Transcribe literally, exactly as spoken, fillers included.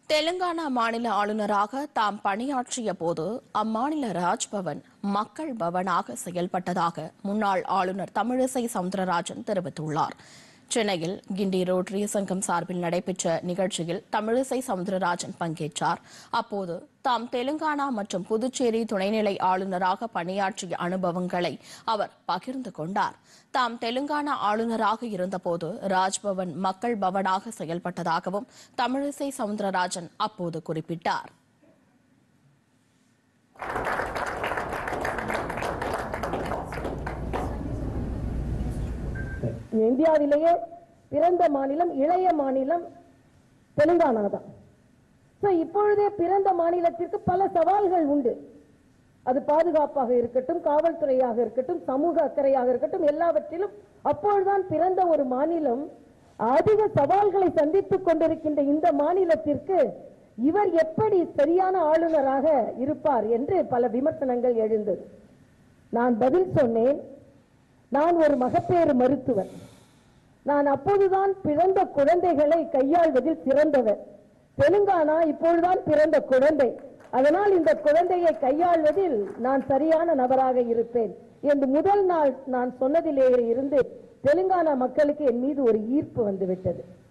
தெலுங்கானா மாநில ஆளுநராக தாம் பணியாற்றிய போது அம்மாநில ராஜ்பவன் மக்கள் பவனாக செயல்பட்டதாக முன்னாள் ஆளுநர் தமிழிசை சவுந்தரராஜன் தெரிவித்துள்ளார். சென்னையில் கிண்டி ரோட்டரி சங்கம் சார்பில் நடைபெற்ற நிகழ்ச்சியில் தமிழிசை சவுந்தரராஜன் பங்கேற்றார். அப்போது தாம் தெலுங்கானா மற்றும் புதுச்சேரி துணைநிலை ஆளுநராக பணியாற்றிய அனுபவங்களை அவர் பகிர்ந்து கொண்டார். தாம் தெலுங்கானா ஆளுநராக இருந்தபோது ராஜ்பவன் மக்கள் பவனாக செயல்பட்டதாகவும் தமிழிசை சவுந்தரராஜன் அப்போது குறிப்பிட்டார். இந்தியாவிலேயே பிறந்த மாநிலம் இளைய மாநிலம் தெலுங்கானா தான். இப்பொழுதே பிறந்த மாநிலத்திற்கு பல சவால்கள் உண்டு. அது பாதுகாப்பாக இருக்கட்டும், காவல்துறையாக இருக்கட்டும், சமூக அக்கறையாக இருக்கட்டும், எல்லாவற்றிலும் அப்பொழுதுதான் பிறந்த ஒரு மாநிலம் அதிக சவால்களை சந்தித்துக் கொண்டிருக்கின்ற இந்த மாநிலத்திற்கு இவர் எப்படி சரியான ஆளுநராக இருப்பார் என்று பல விமர்சனங்கள் எழுந்தது. நான் பதில் சொன்னேன், நான் ஒரு மகப்பேறு மருத்துவர். நான் அப்போதுதான் பிறந்த குழந்தைகளை கையாள்வதில் சிறந்தவர். தெலுங்கானா இப்பொழுதுதான் பிறந்த குழந்தை, அதனால் இந்த குழந்தையை கையாள்வதில் நான் சரியான நபராக இருப்பேன் என்று முதல் நாள் நான் சொன்னதிலேயே இருந்து தெலுங்கானா மக்களுக்கு என் மீது ஒரு ஈர்ப்பு வந்துவிட்டது.